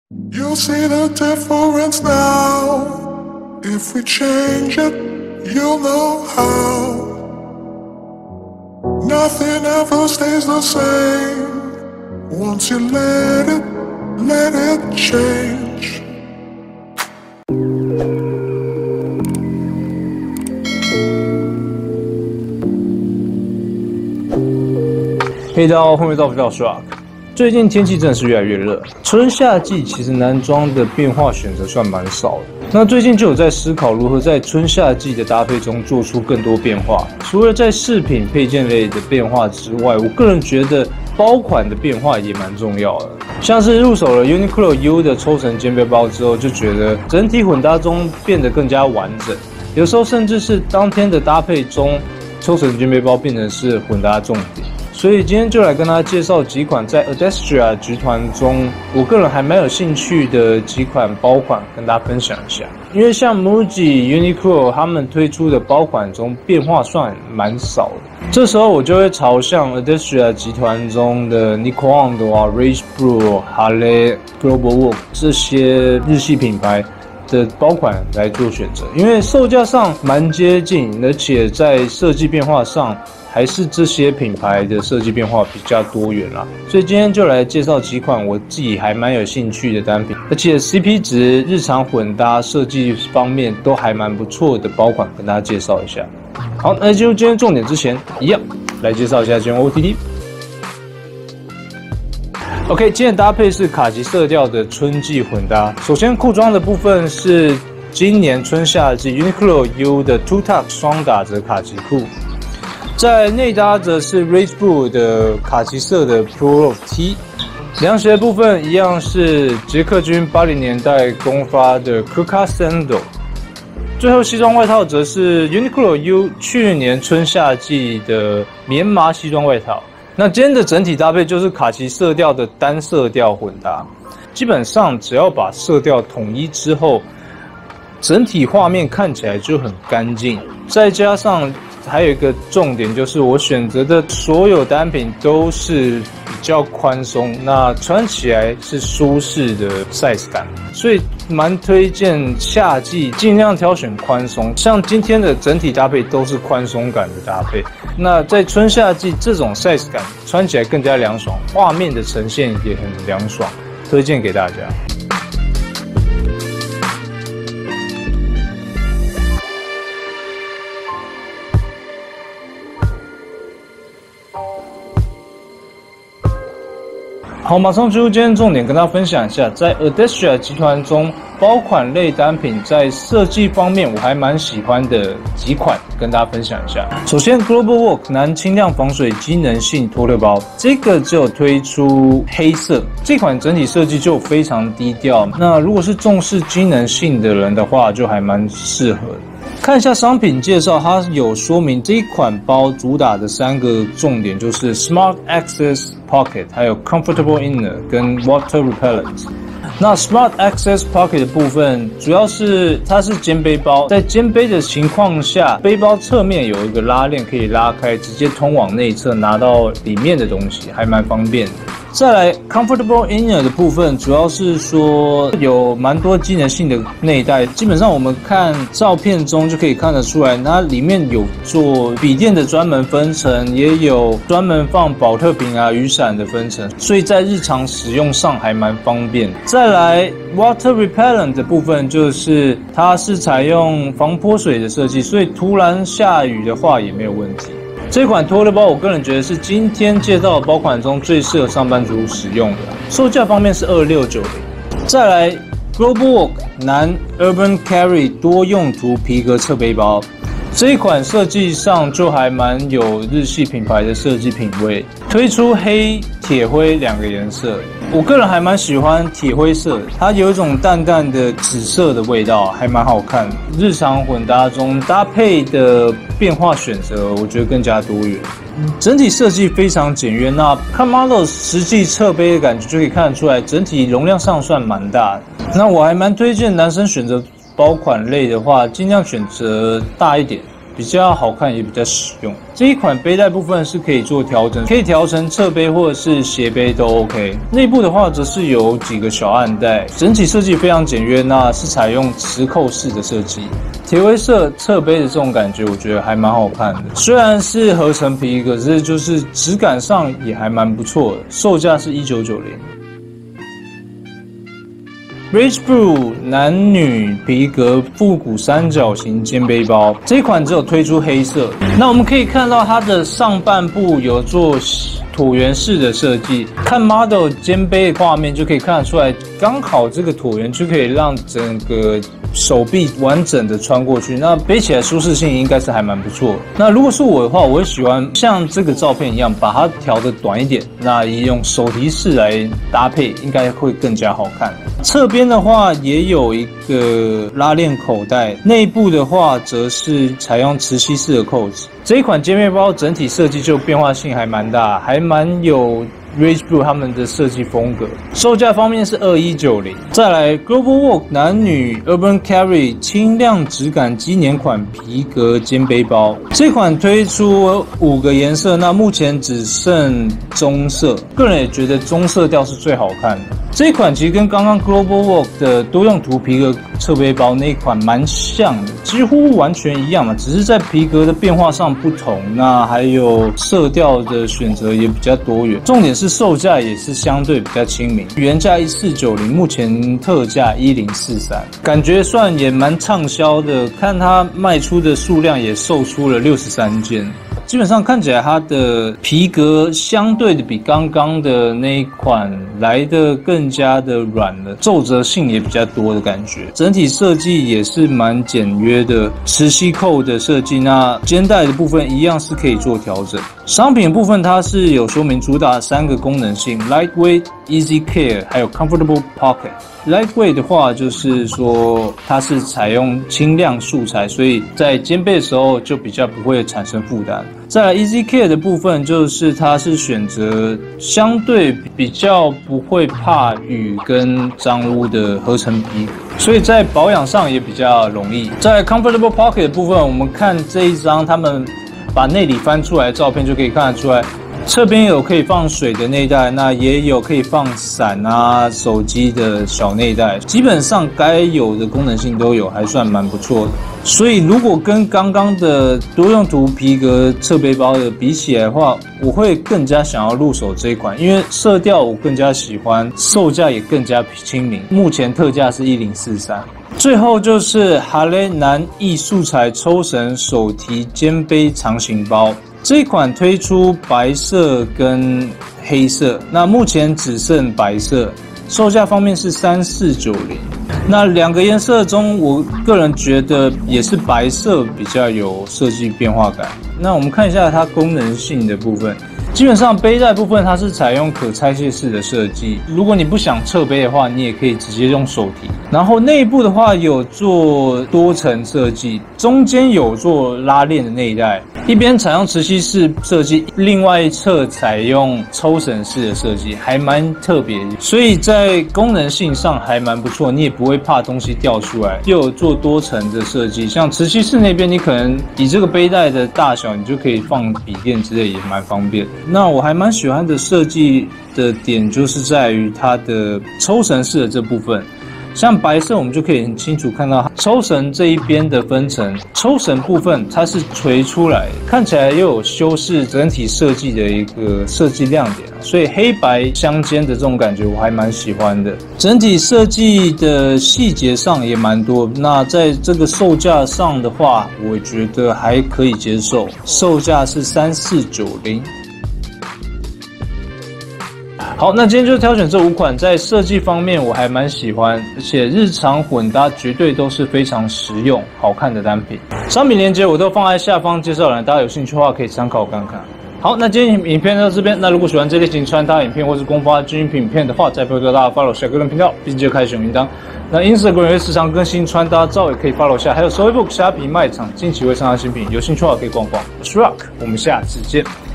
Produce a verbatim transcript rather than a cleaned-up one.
You'll see the difference now. If we change it, you'll know how. Nothing ever stays the same. Once you let it, let it change. 嘿，大家好，欢迎到频道 Shark。最近天气真的是越来越热，春夏季其实男装的变化选择算蛮少的。那最近就有在思考如何在春夏季的搭配中做出更多变化。除了在饰品配件类的变化之外，我个人觉得包款的变化也蛮重要的。像是入手了 Uniqlo U 的抽绳肩背包之后，就觉得整体混搭中变得更加完整。有时候甚至是当天的搭配中，抽绳肩背包变成是混搭重点。所以今天就来跟大家介绍几款在 Adestra 集团中，我个人还蛮有兴趣的几款包款，跟大家分享一下。因为像 Muji、Uniqlo 他们推出的包款中变化算蛮少的，这时候我就会朝向 Adestra 集团中的 Nikondo 啊、Rage Blue、Hale、Global Work 这些日系品牌的包款来做选择，因为售价上蛮接近，而且在设计变化上还是这些品牌的设计变化比较多元啦，所以今天就来介绍几款我自己还蛮有兴趣的单品，而且 C P 值、日常混搭设计方面都还蛮不错的包款，跟大家介绍一下。好，那进入今天重点之前，一样来介绍一下今天 O T T。OK， 今天的搭配是卡其色调的春季混搭。首先裤装的部分是今年春夏季 Uniqlo U 的 Two Tuck 双打折卡其裤。在内搭则是 Rage Blue 的卡其色的 Pro T， 凉鞋部分一样是捷克军八零年代公发的 Kuka Sandal， 最后西装外套则是 Uniqlo U 去年春夏季的棉麻西装外套。那今天的整体搭配就是卡其色调的单色调混搭，基本上只要把色调统一之后，整体画面看起来就很干净，再加上还有一个重点就是我选择的所有单品都是比较宽松，那穿起来是舒适的 size 感，所以蛮推荐夏季尽量挑选宽松，像今天的整体搭配都是宽松感的搭配，那在春夏季这种 size 感穿起来更加凉爽，画面的呈现也很凉爽，推荐给大家。好，马上进入今天重点，跟大家分享一下，在 Adestra 集团中包款类单品在设计方面我还蛮喜欢的几款，跟大家分享一下。首先 Global Work 男轻量防水机能性托特包，这个只有推出黑色，这款整体设计就非常低调，那如果是重视机能性的人的话就还蛮适合的。看一下商品介绍，它有说明这一款包主打的三个重点就是 Smart Access Pocket， 还有 Comfortable Inner 跟 Water Repellent。那 Smart Access Pocket 的部分主要是它是肩背包，在肩背的情况下，背包侧面有一个拉链可以拉开，直接通往内侧拿到里面的东西，还蛮方便的。再来 Comfortable Inner 的部分，主要是说有蛮多机能性的内袋，基本上我们看照片中就可以看得出来，它里面有做笔电的专门分层，也有专门放保特瓶啊、雨伞的分层，所以在日常使用上还蛮方便。再来 Water Repellent 的部分，就是它是采用防泼水的设计，所以突然下雨的话也没有问题。这款托特包我个人觉得是今天介绍的包款中最适合上班族使用的，售价方面是二六九零。再来 Global Work 男 Urban Carry 多用途皮革侧背包，这一款设计上就还蛮有日系品牌的设计品味，推出黑、铁灰两个颜色，我个人还蛮喜欢铁灰色的，它有一种淡淡的紫色的味道，还蛮好看。日常混搭中搭配的变化选择，我觉得更加多元。整体设计非常简约，那看 model 实际侧背的感觉就可以看得出来，整体容量上算蛮大的。那我还蛮推荐男生选择包款类的话，尽量选择大一点。 比较好看也比较实用。这一款背带部分是可以做调整，可以调成侧背或者是斜背都 OK。内部的话则是有几个小暗带，整体设计非常简约，那是采用磁扣式的设计。铁灰色侧背的这种感觉，我觉得还蛮好看的。虽然是合成皮，可是就是质感上也还蛮不错的。售价是一九九零。Rage Blue 男女皮革复古三角形肩背包，这一款只有推出黑色。那我们可以看到它的上半部有做椭圆式的设计，看 model 肩背的画面就可以看得出来，刚好这个椭圆就可以让整个手臂完整的穿过去，那背起来舒适性应该是还蛮不错的。那如果是我的话，我会喜欢像这个照片一样，把它调得短一点，那用手提式来搭配，应该会更加好看。侧边的话也有一个拉链口袋，内部的话则是采用磁吸式的扣子。这一款肩背包整体设计就变化性还蛮大，还蛮有Rage Blue 他们的设计风格。售价方面是二一九零。再来 Global Walk 男女 Urban Carry 轻量质感机年款皮革肩背包，这款推出五个颜色，那目前只剩棕色，个人也觉得棕色调是最好看的。这一款其实跟刚刚 Global Walk 的多用途皮革侧背包那一款蛮像的，几乎完全一样嘛，只是在皮革的变化上不同，那还有色调的选择也比较多元。重点是售价也是相对比较亲民，原价一四九零，目前特价一零四三，感觉算也蛮畅销的，看它卖出的数量也售出了六十三件。基本上看起来它的皮革相对的比刚刚的那一款来的更加的软了，皱褶性也比较多的感觉。整体设计也是蛮简约的，磁吸扣的设计，那肩带的部分一样是可以做调整。商品部分它是有说明主打三个功能性 ：Lightweight、Easy Care， 还有 Comfortable Pocket。Lightweight 的话就是说它是采用轻量素材，所以在肩背的时候就比较不会产生负担。再来 Easy Care 的部分就是它是选择相对比较不会怕雨跟脏污的合成皮革，所以在保养上也比较容易。在 Comfortable Pocket 的部分，我们看这一张他们把内里翻出来的照片就可以看得出来，侧边有可以放水的内袋，那也有可以放伞啊、手机的小内袋，基本上该有的功能性都有，还算蛮不错的。所以如果跟刚刚的多用途皮革侧背包的比起来的话，我会更加想要入手这一款，因为色调我更加喜欢，售价也更加亲民，目前特价是一零四三。最后就是哈雷男艺素材抽绳手提肩背长型包，这一款推出白色跟黑色，那目前只剩白色，售价方面是三四九零。那两个颜色中，我个人觉得也是白色比较有设计变化感。那我们看一下它功能性的部分。基本上背带部分它是采用可拆卸式的设计，如果你不想侧背的话，你也可以直接用手提。然后内部的话有做多层设计，中间有做拉链的内袋，一边采用磁吸式设计，另外一侧采用抽绳式的设计，还蛮特别的。所以在功能性上还蛮不错，你也不会怕东西掉出来。又有做多层的设计，像磁吸式那边，你可能以这个背带的大小，你就可以放笔电之类，也蛮方便。那我还蛮喜欢的设计的点就是在于它的抽绳式的这部分，像白色我们就可以很清楚看到抽绳这一边的分层，抽绳部分它是垂出来，看起来又有修饰整体设计的一个设计亮点，所以黑白相间的这种感觉我还蛮喜欢的。整体设计的细节上也蛮多，那在这个售价上的话，我觉得还可以接受，售价是三四九零。好，那今天就挑选这五款，在设计方面我还蛮喜欢，而且日常混搭绝对都是非常实用、好看的单品。商品链接我都放在下方介绍栏，大家有兴趣的话可以参考看看。好，那今天影片到这边。那如果喜欢这类型穿搭影片或是公发精品影片的话，再拜托大家 follow 下个人频道，并且开启小铃铛。那 Instagram 也会时常更新穿搭照，也可以 follow 下。还有 Storybook 虾皮卖场近期会上架新品，有兴趣的话可以逛逛。我是 Rock， 我们下次见。